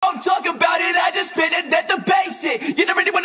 don't talk about it, I just spit it, let the bass hit. You don't really